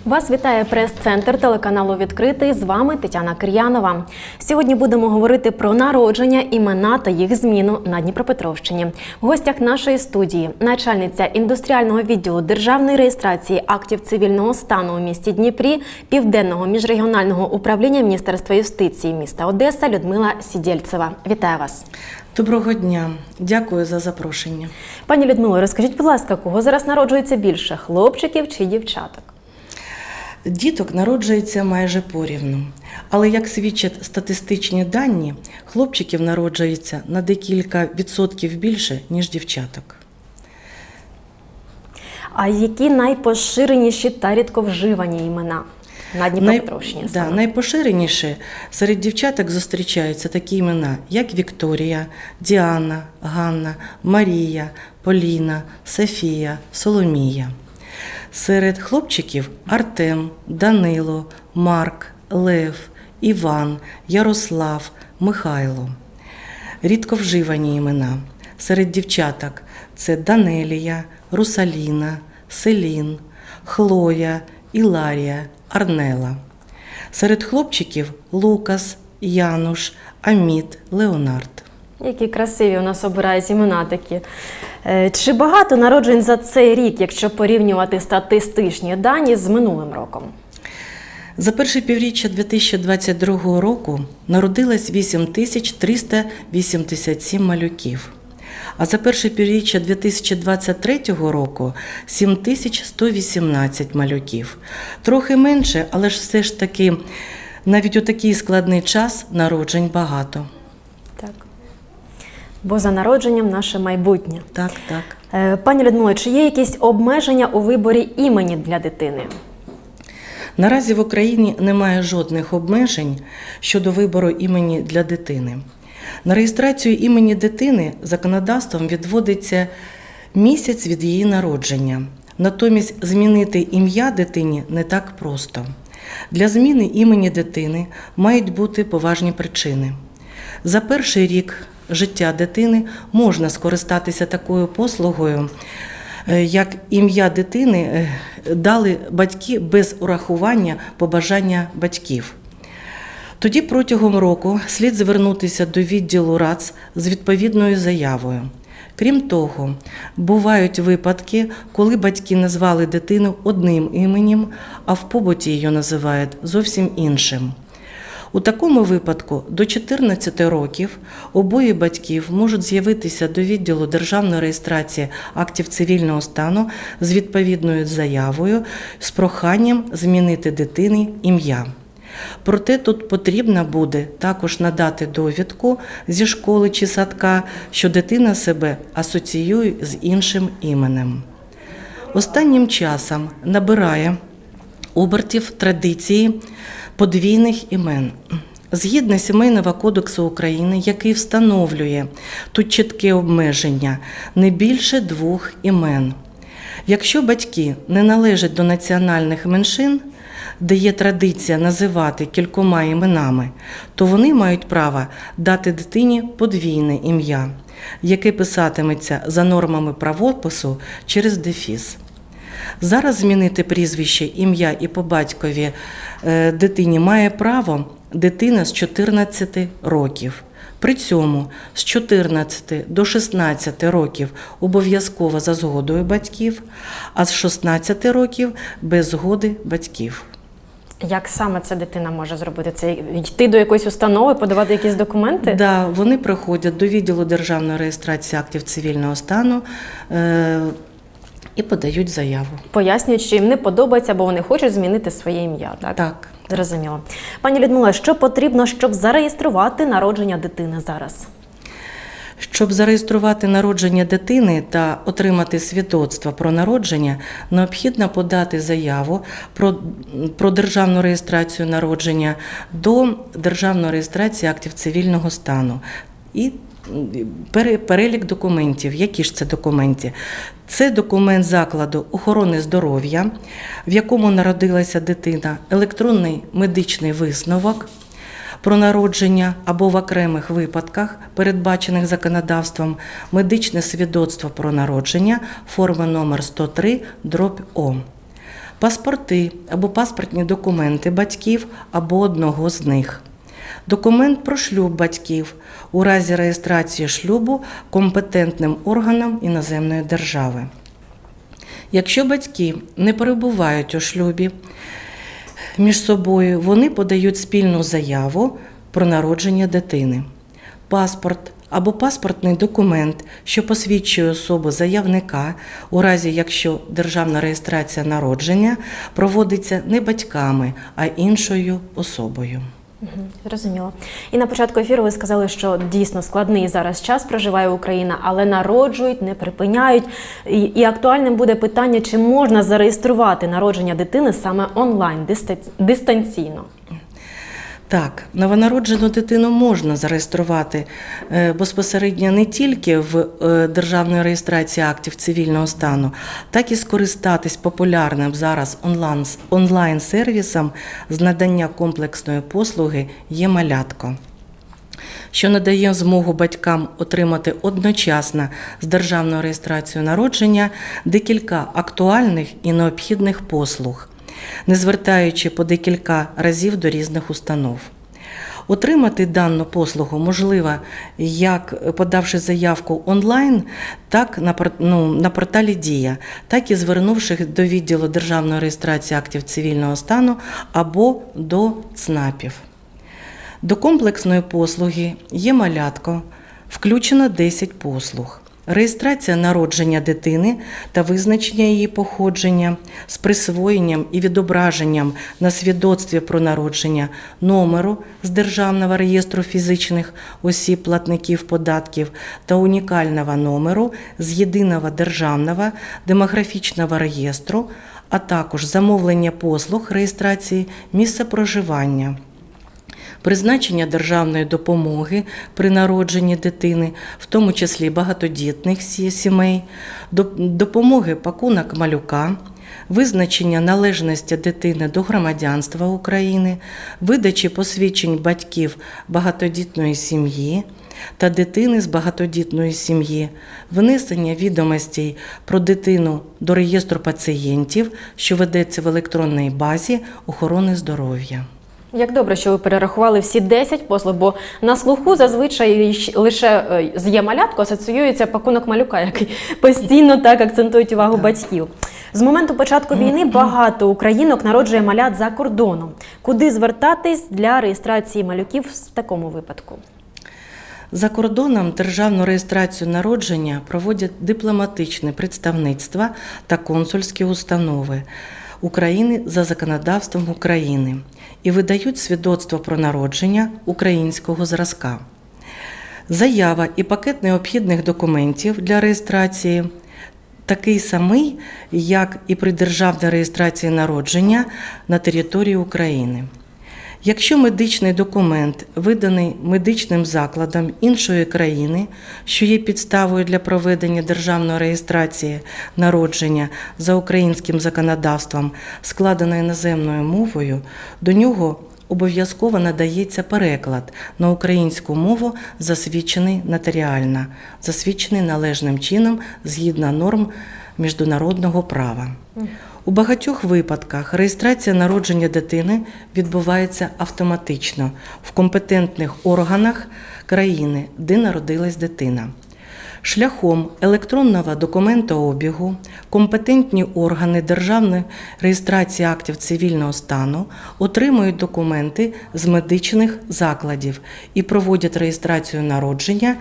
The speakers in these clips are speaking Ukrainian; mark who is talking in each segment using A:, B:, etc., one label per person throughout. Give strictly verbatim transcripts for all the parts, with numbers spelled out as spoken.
A: Вас вітає прес-центр телеканалу «Відкритий». З вами Тетяна Кир'янова. Сьогодні будемо говорити про народження, імена та їх зміну на Дніпропетровщині. В гостях нашої студії начальниця індустріального відділу державної реєстрації актів цивільного стану у місті Дніпрі Південного міжрегіонального управління Міністерства юстиції міста Одеса Людмила Сідєльцева. Вітаю вас.
B: Доброго дня. Дякую за запрошення.
A: Пані Людмило, розкажіть, будь ласка, кого зараз народжується більше – хлопчиків чи дівчаток?
B: Діток народжується майже порівну. Але, як свідчать статистичні дані, хлопчиків народжується на декілька відсотків більше, ніж дівчаток.
A: А які найпоширеніші та рідковживані імена на Дніпропетровщині?
B: Най... Да, найпоширеніші серед дівчаток зустрічаються такі імена, як Вікторія, Діана, Ганна, Марія, Поліна, Софія, Соломія. Серед хлопчиків – Артем, Данило, Марк, Лев, Іван, Ярослав, Михайло. Рідковживані імена. Серед дівчаток – це Данелія, Русаліна, Селін, Хлоя, Іларія, Арнела. Серед хлопчиків – Лукас, Януш, Амід, Леонард.
A: Які красиві у нас обирають імена такі. Чи багато народжень за цей рік, якщо порівнювати статистичні дані з минулим роком?
B: За перше півріччя дві тисячі двадцять другого року народилось вісім тисяч триста вісімдесят сім малюків. А за перше півріччя дві тисячі двадцять третього року – сім тисяч сто вісімнадцять малюків. Трохи менше, але ж все ж таки навіть у такий складний час народжень багато.
A: Так. Бо за народженням наше майбутнє.
B: Так, так.
A: Пані Людмило, чи є якісь обмеження у виборі імені для дитини?
B: Наразі в Україні немає жодних обмежень щодо вибору імені для дитини. На реєстрацію імені дитини законодавством відводиться місяць від її народження. Натомість змінити ім'я дитині не так просто. Для зміни імені дитини мають бути поважні причини. За перший рік життя дитини можна скористатися такою послугою, як ім'я дитини дали батьки без урахування побажання батьків. Тоді протягом року слід звернутися до відділу РАЦ з відповідною заявою. Крім того, бувають випадки, коли батьки назвали дитину одним іменем, а в побуті її називають зовсім іншим. У такому випадку до чотирнадцяти років обоє батьків можуть з'явитися до відділу державної реєстрації актів цивільного стану з відповідною заявою з проханням змінити дитині ім'я. Проте тут потрібно буде також надати довідку зі школи чи садка, що дитина себе асоціює з іншим іменем. Останнім часом набирає обертів традиції подвійних імен. Згідно Сімейного кодексу України, який встановлює тут чітке обмеження – не більше двох імен. Якщо батьки не належать до національних меншин, де є традиція називати кількома іменами, то вони мають право дати дитині подвійне ім'я, яке писатиметься за нормами правопису через дефіс. Зараз змінити прізвище, ім'я і по батькові дитині має право дитина з чотирнадцяти років. При цьому з чотирнадцяти до шістнадцяти років обов'язково за згодою батьків, а з шістнадцяти років без згоди батьків.
A: Як саме ця дитина може зробити це? Йти до якоїсь установи, подавати якісь документи? Так,
B: да, вони приходять до відділу державної реєстрації актів цивільного стану е і подають заяву.
A: Пояснюють, що їм не подобається, бо вони хочуть змінити своє ім'я, так?
B: Так.
A: Зрозуміло. Пані Людмила, що потрібно, щоб зареєструвати народження дитини зараз?
B: Щоб зареєструвати народження дитини та отримати свідоцтво про народження, необхідно подати заяву про, про державну реєстрацію народження до державної реєстрації актів цивільного стану. І перелік документів. Які ж це документи? Це документ закладу охорони здоров'я, в якому народилася дитина, електронний медичний висновок про народження або в окремих випадках, передбачених законодавством, медичне свідоцтво про народження, форма номер сто три дріб О. паспорти або паспортні документи батьків або одного з них, документ про шлюб батьків у разі реєстрації шлюбу компетентним органом іноземної держави. Якщо батьки не перебувають у шлюбі між собою, вони подають спільну заяву про народження дитини. Паспорт або паспортний документ, що посвідчує особу заявника, у разі якщо державна реєстрація народження проводиться не батьками, а іншою особою.
A: Зрозуміло. І на початку ефіру ви сказали, що дійсно складний зараз час проживає Україна, але народжують, не припиняють. І, і актуальним буде питання, чи можна зареєструвати народження дитини саме онлайн, дистанційно.
B: Так, новонароджену дитину можна зареєструвати безпосередньо не тільки в державній реєстрації актів цивільного стану, так і скористатись популярним зараз онлайн-сервісом з надання комплексної послуги «Є-малятко», що надає змогу батькам отримати одночасно з державною реєстрацією народження декілька актуальних і необхідних послуг, не звертаючи по декілька разів до різних установ. Отримати дану послугу можливо, як подавши заявку онлайн, так на, ну, на порталі «Дія», так і звернувшись до відділу державної реєстрації актів цивільного стану або до ЦНАПів. До комплексної послуги «Є-малятко» включено десять послуг. Реєстрація народження дитини та визначення її походження з присвоєнням і відображенням на свідоцтві про народження номеру з Державного реєстру фізичних осіб платників податків та унікального номеру з Єдиного державного демографічного реєстру, а також замовлення послуг реєстрації місця проживання, призначення державної допомоги при народженні дитини, в тому числі багатодітних сімей, допомоги пакунок малюка, визначення належності дитини до громадянства України, видачі посвідчень батьків багатодітної сім'ї та дитини з багатодітної сім'ї, внесення відомостей про дитину до реєстру пацієнтів, що ведеться в електронній базі охорони здоров'я.
A: Як добре, що ви перерахували всі десять послуг, бо на слуху зазвичай лише з «Є-малятко» асоціюється пакунок малюка, який постійно так акцентують увагу так. батьків. З моменту початку війни багато українок народжує малят за кордоном. Куди звертатись для реєстрації малюків в такому випадку?
B: За кордоном державну реєстрацію народження проводять дипломатичні представництва та консульські установи України за законодавством України і видають свідоцтво про народження українського зразка. Заява і пакет необхідних документів для реєстрації такий самий, як і при державній реєстрації народження на території України. Якщо медичний документ виданий медичним закладом іншої країни, що є підставою для проведення державної реєстрації народження за українським законодавством, складений іноземною мовою, до нього обов'язково надається переклад на українську мову, засвідчений нотаріально, засвідчений належним чином згідно норм міжнародного права. У багатьох випадках реєстрація народження дитини відбувається автоматично в компетентних органах країни, де народилась дитина. Шляхом електронного документообігу компетентні органи державної реєстрації актів цивільного стану отримують документи з медичних закладів і проводять реєстрацію народження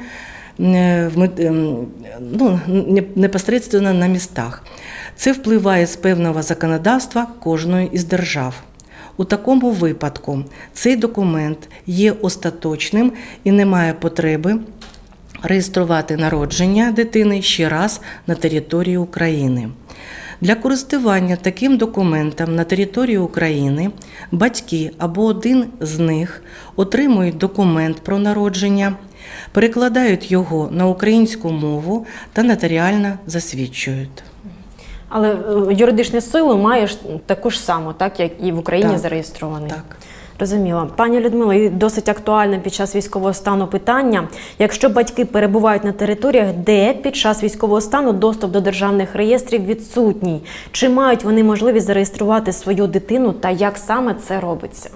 B: ну, непосередньо на містах. Це впливає з певного законодавства кожної із держав. У такому випадку цей документ є остаточним і немає потреби реєструвати народження дитини ще раз на території України. Для користування таким документом на території України батьки або один з них отримують документ про народження, перекладають його на українську мову та нотаріально засвідчують.
A: Але юридичну силу має таку ж саму, так, як і в Україні
B: так,
A: зареєстрований.
B: Так.
A: Розуміло. Пані Людмило, і досить актуальне під час військового стану питання. Якщо батьки перебувають на територіях, де під час військового стану доступ до державних реєстрів відсутній, чи мають вони можливість зареєструвати свою дитину та як саме це робиться?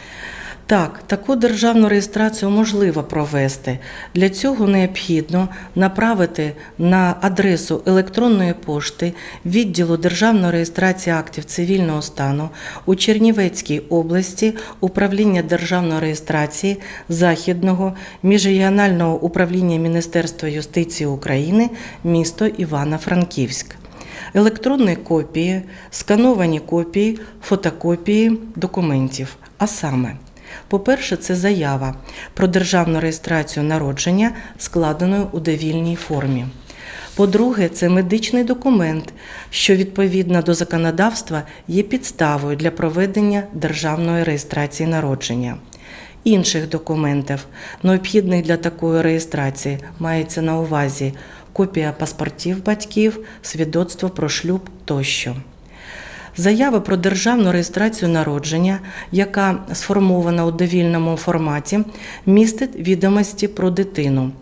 B: Так, таку державну реєстрацію можливо провести. Для цього необхідно направити на адресу електронної пошти відділу Державної реєстрації актів цивільного стану у Чернівецькій області управління державної реєстрації Західного міжрегіонального управління Міністерства юстиції України, місто Івано-Франківськ. Електронні копії, скановані копії, фотокопії документів. А саме, по-перше, це заява про державну реєстрацію народження, складеною у довільній формі. По-друге, це медичний документ, що відповідно до законодавства є підставою для проведення державної реєстрації народження. Інших документів, необхідних для такої реєстрації, мається на увазі копія паспортів батьків, свідоцтво про шлюб тощо. Заява про державну реєстрацію народження, яка сформована у довільному форматі, містить відомості про дитину.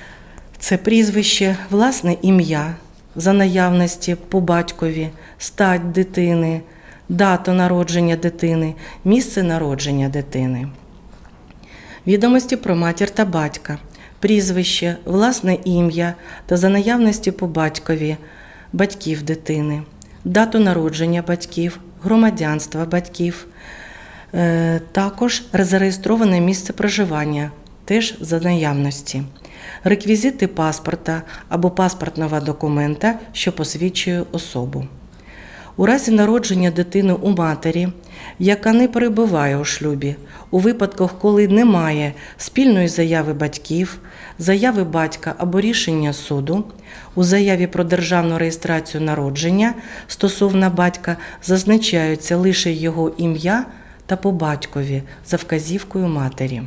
B: Це прізвище, власне ім'я, за наявності по батькові, стать дитини, дату народження дитини, місце народження дитини. Відомості про матір та батька, прізвище, власне ім'я та за наявності по батькові, батьків дитини. Дату народження батьків, громадянства батьків, е, також зареєстроване місце проживання, теж за наявності. Реквізити паспорта або паспортного документа, що посвідчує особу. У разі народження дитини у матері, яка не перебуває у шлюбі, у випадках, коли немає спільної заяви батьків, заяви батька або рішення суду, у заяві про державну реєстрацію народження стосовно батька зазначаються лише його ім'я та по батькові за вказівкою матері.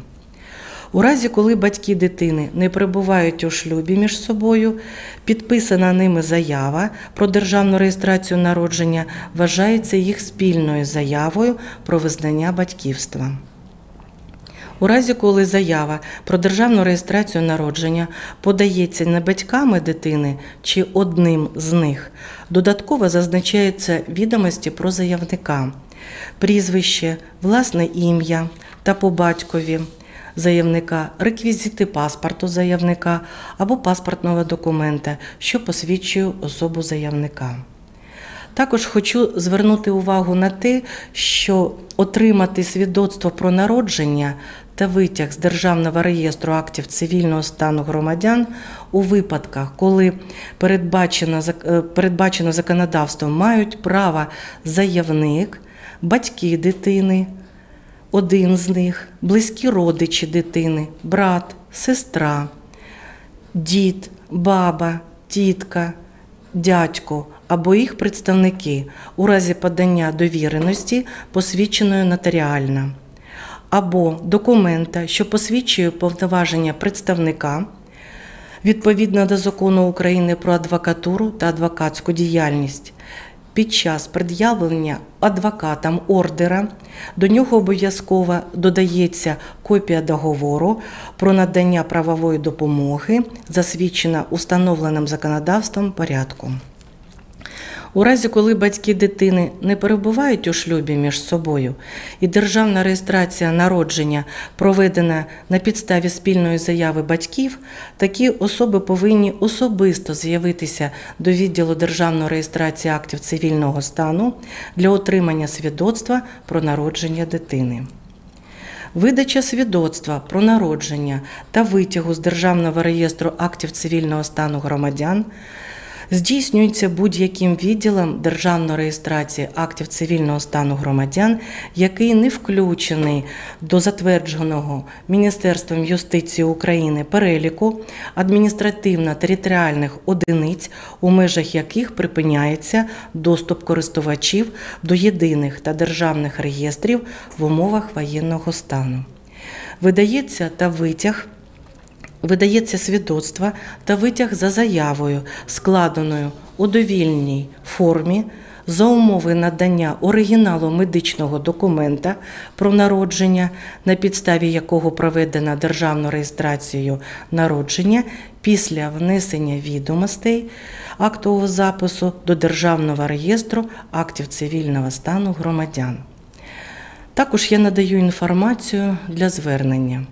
B: У разі, коли батьки дитини не перебувають у шлюбі між собою, підписана ними заява про державну реєстрацію народження вважається їх спільною заявою про визнання батьківства. У разі, коли заява про державну реєстрацію народження подається не батьками дитини чи одним з них, додатково зазначаються відомості про заявника, прізвище, власне ім'я та по батькові заявника, реквізити паспорту заявника або паспортного документа, що посвідчує особу заявника. Також хочу звернути увагу на те, що отримати свідоцтво про народження та витяг з Державного реєстру актів цивільного стану громадян у випадках, коли передбачено, передбачено законодавством, мають право заявник, батьки дитини, один з них, близькі родичі дитини, брат, сестра, дід, баба, тітка, дядько або їх представники у разі подання довіреності, посвідченої нотаріально, або документа, що посвідчує повноваження представника відповідно до Закону України про адвокатуру та адвокатську діяльність. Під час пред'явлення адвокатам ордера до нього обов'язково додається копія договору про надання правової допомоги, засвідчена установленим законодавством порядку. У разі, коли батьки дитини не перебувають у шлюбі між собою і державна реєстрація народження проведена на підставі спільної заяви батьків, такі особи повинні особисто з'явитися до відділу Державної реєстрації актів цивільного стану для отримання свідоцтва про народження дитини. Видача свідоцтва про народження та витягу з Державного реєстру актів цивільного стану громадян здійснюється будь-яким відділом Державної реєстрації актів цивільного стану громадян, який не включений до затвердженого Міністерством юстиції України переліку адміністративно-територіальних одиниць, у межах яких припиняється доступ користувачів до єдиних та державних реєстрів в умовах воєнного стану. Видається та витяг Видається свідоцтво та витяг за заявою, складеною у довільній формі, за умови надання оригіналу медичного документа про народження, на підставі якого проведено державну реєстрацію народження, після внесення відомостей актового запису до Державного реєстру актів цивільного стану громадян. Також я надаю інформацію для звернення.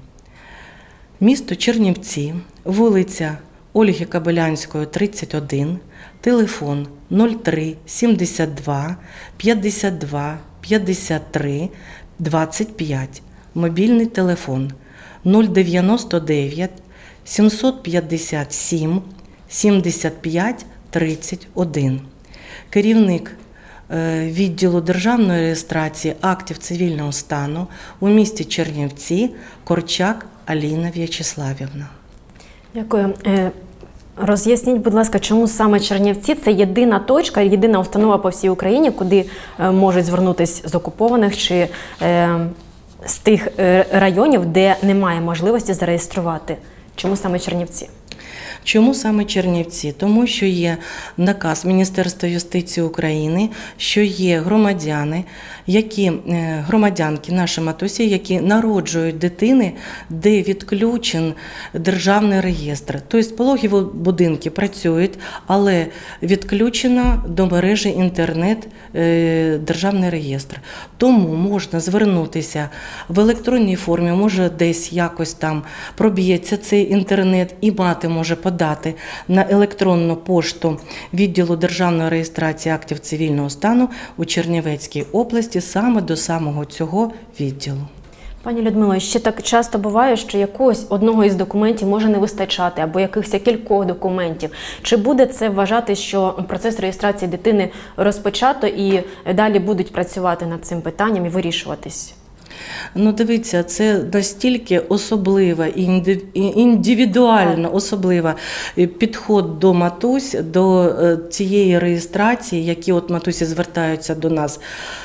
B: Місто Чернівці, вулиця Ольги Кобилянської, тридцять один, телефон нуль три сімдесят два п'ятдесят два п'ятдесят три двадцять п'ять, мобільний телефон нуль дев'яносто дев'ять сімсот п'ятдесят сім сімдесят п'ять тридцять один. Керівник відділу державної реєстрації актів цивільного стану у місті Чернівці Корчак Аліна В'ячеславівна.
A: Дякую. Роз'ясніть, будь ласка, чому саме Чернівці – це єдина точка, єдина установа по всій Україні, куди можуть звернутися з окупованих чи е, з тих районів, де немає можливості зареєструвати? Чому саме Чернівці?
B: Чому саме Чернівці? Тому що є наказ Міністерства юстиції України, що є громадяни, які, громадянки, наші матусі, які народжують дитини, де відключен державний реєстр. Тобто пологові будинки працюють, але відключено до мережі інтернет державний реєстр. Тому можна звернутися в електронній формі, може десь якось там проб'ється цей інтернет, і мати може подати на електронну пошту відділу державної реєстрації актів цивільного стану у Чернівецькій області саме до самого цього відділу.
A: Пані Людмило, ще так часто буває, що якогось одного із документів може не вистачати, або якихось кількох документів. Чи буде це вважати, що процес реєстрації дитини розпочато і далі будуть працювати над цим питанням і вирішуватись?
B: Ну, дивіться, це настільки особлива і індивідуально особлива підход до матусь, до цієї реєстрації, які от матусі звертаються до нас.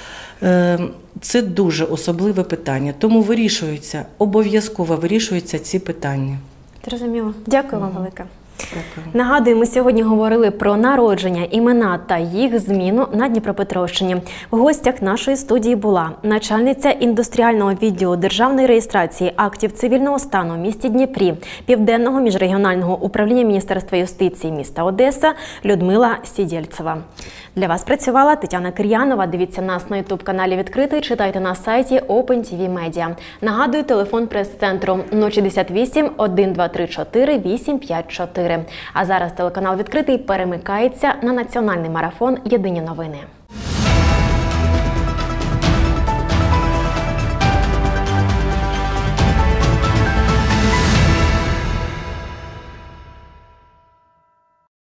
B: Це дуже особливе питання, тому вирішуються, обов'язково вирішуються ці питання.
A: Зрозуміло. Дякую вам велике.
B: Дякую.
A: Нагадую, ми сьогодні говорили про народження, імена та їх зміну на Дніпропетровщині. В гостях нашої студії була начальниця індустріального відділу державної реєстрації актів цивільного стану в місті Дніпрі, Південного міжрегіонального управління Міністерства юстиції міста Одеса Людмила Сідєльцева. Для вас працювала Тетяна Кир'янова. Дивіться нас на ютуб-каналі «Відкритий», читайте на сайті Open ті ві Media. Нагадую, телефон прес-центру нуль шістдесят вісім один два три чотири вісім п'ять чотири. А зараз телеканал «Відкритий» перемикається на національний марафон «Єдині новини».